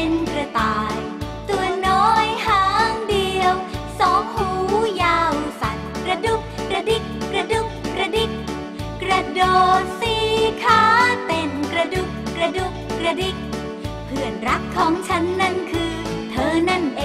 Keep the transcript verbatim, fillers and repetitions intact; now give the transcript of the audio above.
เป็นกระต่ายตัวน้อยหางเดียวสองหูยาวสั่นกระดุกกระดิกกระดุกกระดิกกระโดดสี่ขาเต้นกระดุกกระดุกกระดิกเพื่อนรักของฉันนั่นคือเธอนั่นเอ